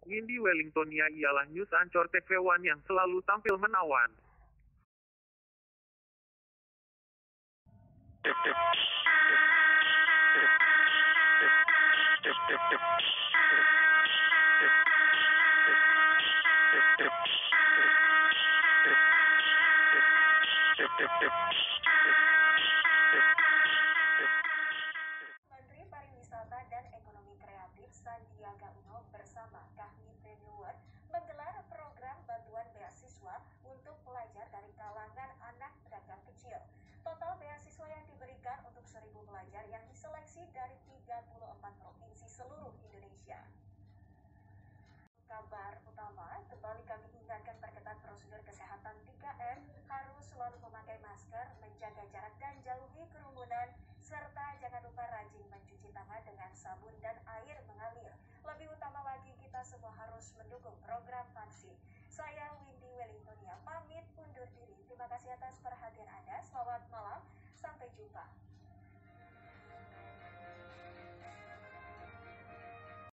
Windy Wellingtonia ialah news anchor TV One yang selalu tampil menawan. Menteri Pariwisata dan Ekonomi Kreatif Sandiaga Uno bersama Kahmipreneur menggelar program bantuan beasiswa untuk pelajar dari kalangan anak pedagang kecil. Total beasiswa yang diberikan untuk 1.000 pelajar yang diseleksi dari 34 provinsi seluruh Indonesia. Kabar utama, kembali kami ingatkan perketat prosedur kesehatan 3M, harus selalu memakai masker, menjaga jarak dan jauhi kerumunan, serta jangan lupa rajin mencuci tangan dengan sabun dan air mengalir. Lebih utama lagi, kita semua harus mendukung program vaksin. Saya Windy Wellingtonia pamit undur diri. Terima kasih atas perhatian Anda. Selamat malam, sampai jumpa.